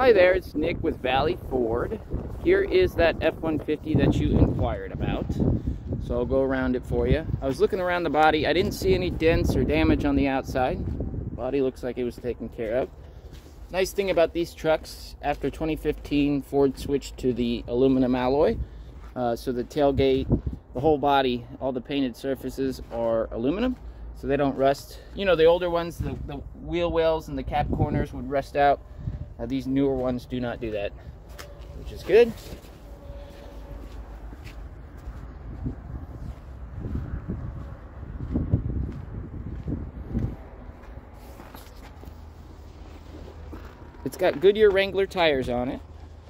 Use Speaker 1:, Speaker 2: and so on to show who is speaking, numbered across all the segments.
Speaker 1: Hi there, it's Nick with Valley Ford. Here is that F-150 that you inquired about. So I'll go around it for you. I was looking around the body. I didn't see any dents or damage on the outside. Body looks like it was taken care of. Nice thing about these trucks, after 2015, Ford switched to the aluminum alloy. So the tailgate, the whole body, all the painted surfaces are aluminum, so they don't rust. You know, the older ones, the wheel wells and the cap corners would rust out. These newer ones do not do that, which is good. It's got Goodyear Wrangler tires on it.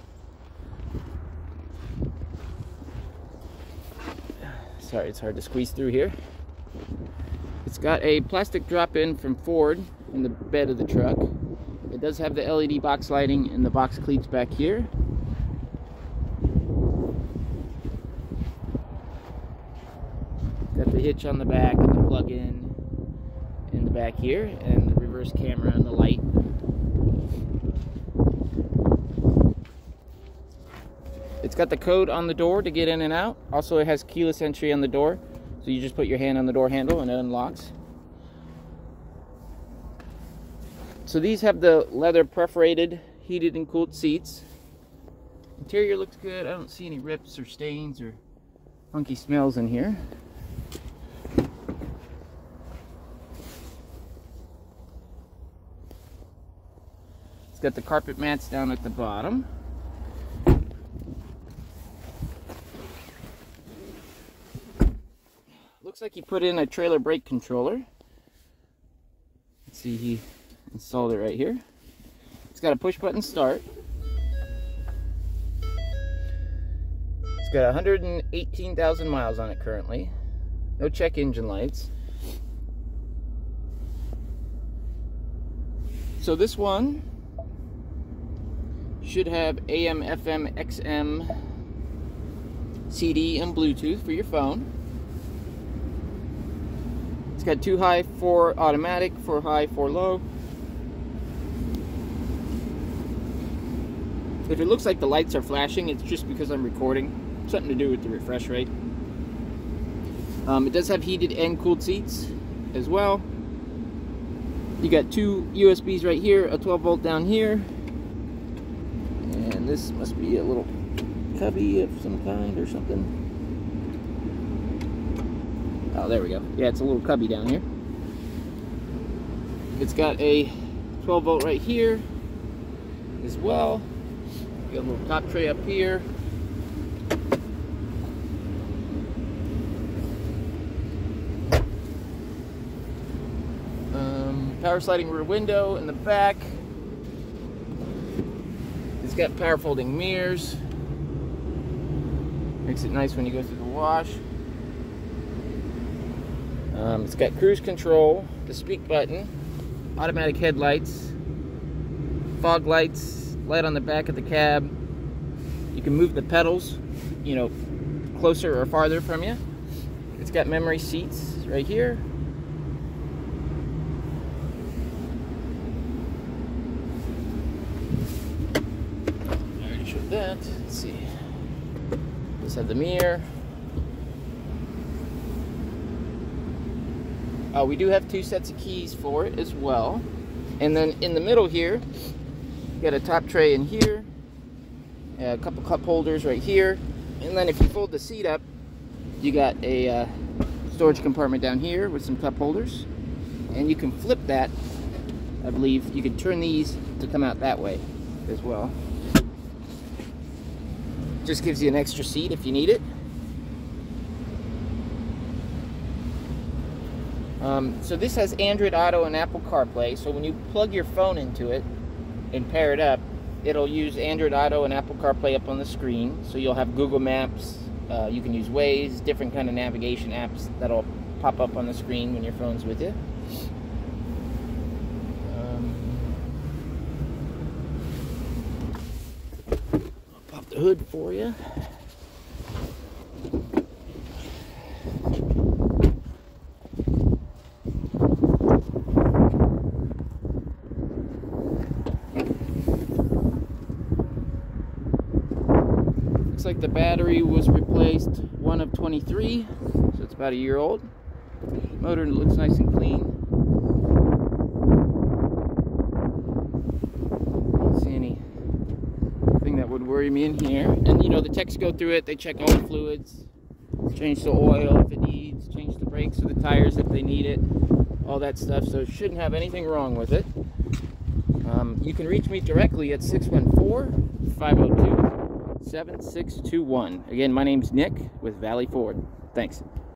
Speaker 1: Sorry, it's hard to squeeze through here. It's got a plastic drop-in from Ford in the bed of the truck. It does have the LED box lighting and the box cleats back here. Got the hitch on the back and the plug-in in the back here, and the reverse camera and the light. It's got the code on the door to get in and out. Also, it has keyless entry on the door, so you just put your hand on the door handle and it unlocks. So these have the leather perforated, heated and cooled seats. Interior looks good. I don't see any rips or stains or funky smells in here. It's got the carpet mats down at the bottom. Looks like he put in a trailer brake controller. Let's see, he installed it right here. It's got a push button start. It's got 118,000 miles on it currently. No check engine lights. So this one should have AM, FM, XM, CD, and Bluetooth for your phone. It's got 2 high, 4 automatic, 4 high, 4 low. If it looks like the lights are flashing, it's just because I'm recording. Something to do with the refresh rate. It does have heated and cooled seats as well. You got 2 USBs right here, a 12 volt down here. And this must be a little cubby of some kind or something. Oh, there we go. Yeah, it's a little cubby down here. It's got a 12 volt right here as well. You got a little top tray up here. Power sliding rear window in the back. It's got power folding mirrors. Makes it nice when you go through the wash. It's got cruise control, the speak button, automatic headlights, fog lights, light on the back of the cab. You can move the pedals, you know, closer or farther from you. It's got memory seats right here. I already showed that. Let's see. Let's have the mirror. We do have 2 sets of keys for it as well. And then in the middle here, you got a top tray in here, a couple cup holders right here, and then if you fold the seat up, you got a storage compartment down here with some cup holders. And you can flip that, I believe. You can turn these to come out that way as well. Just gives you an extra seat if you need it. So this has Android Auto and Apple CarPlay, so when you plug your phone into it and pair it up, it'll use Android Auto and Apple CarPlay up on the screen. So you'll have Google Maps, you can use Waze, different kind of navigation apps that'll pop up on the screen when your phone's with you. I'll pop the hood for you. looks like the battery was replaced, one of 23, so it's about a year old. Motor looks nice and clean. Don't see anything that would worry me in here. And you know, the techs go through it, they check all the fluids, change the oil if it needs, change the brakes or the tires if they need it, all that stuff, so it shouldn't have anything wrong with it. You can reach me directly at 614-502-7621. Again, my name's Nick with Valley Ford. Thanks.